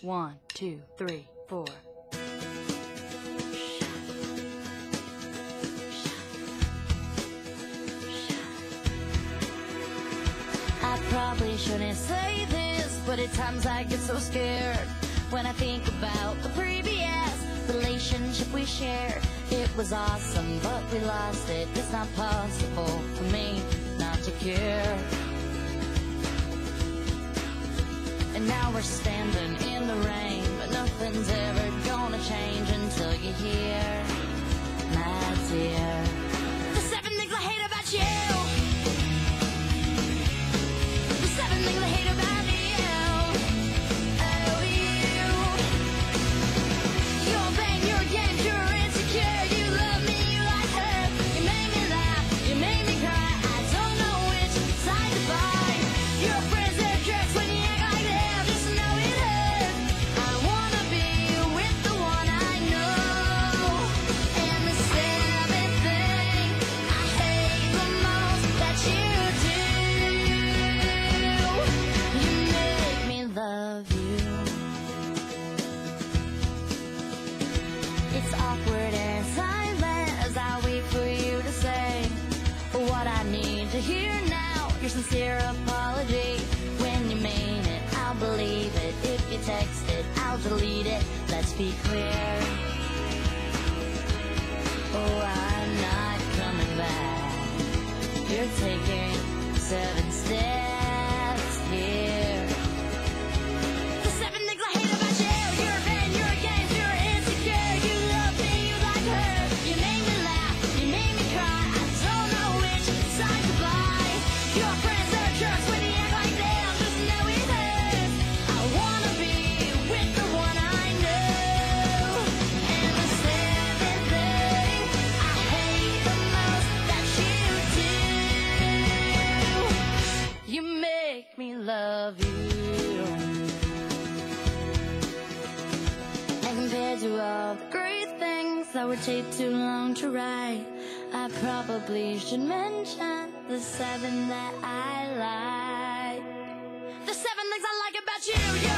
1, 2, 3, 4. I probably shouldn't say this, but at times I get so scared when I think about the previous relationship we shared. It was awesome, but we lost it. It's not possible for me not to care. And now we're standing in the rain, but nothing's ever gonna change until you hear, my dear, the 7 things I hate about you. The 7 things I hate about you. Oh, you. Your pain, your games, you're insecure. You love me, you like her. You made me laugh, you made me cry. I don't know which side to fight. Your friends, they're jerks when you act like them. Just know it hurts. I wanna be with the one I know. And the 7th thing I hate the most that you do, you make me love you. It's awkward and silent as I wait for you to say what I need to hear now. Your sincere apology. When you mean it, I'll believe it. If you text it, I'll delete it. Let's be clear. Oh, I'm not coming back. You're taking 7 steps here. The 7 things I hate about you. Your pain, your games, you're insecure. You love me, you like her. You made me laugh, you made me cry. I don't know which side to buy. Your friends are jerks when you act like them. Just know it hurts. I wanna be with the one I know. And the 7th thing I hate the most that you do, you make me love you. And compared to all the great things that would take too long to write, I probably should mention the 7 that I like. The 7 things I like about you.